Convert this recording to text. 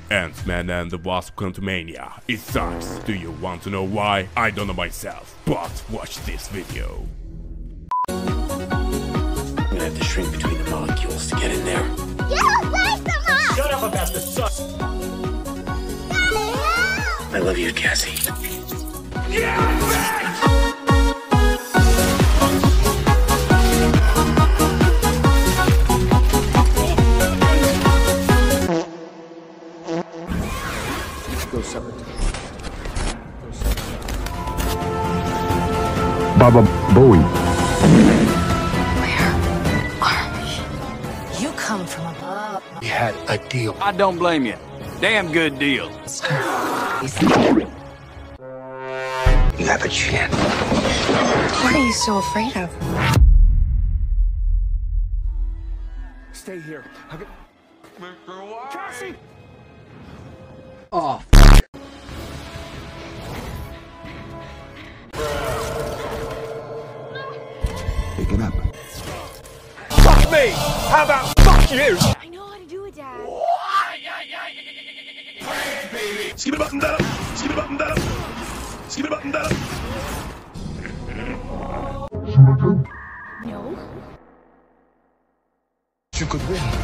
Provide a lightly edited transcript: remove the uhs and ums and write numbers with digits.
Antman and the Wasp quantumania. It sucks. Do you want to know why? I don't know myself, but watch this video. I'm gonna have to shrink between the molecules to get in there. Get away from us! Shut up about the sun! I love you, Cassie. Get back! Baba Bowie. Where are we? You come from above. We had a deal. I don't blame you. Damn good deal. You have a chance. What are you so afraid of? Stay here. Cassie! Oh, Pick it up. Fuck me! How about fuck you? I know how to do it, Dad. Skip it button down. Skip it button down. Skip it button down. No. You could win.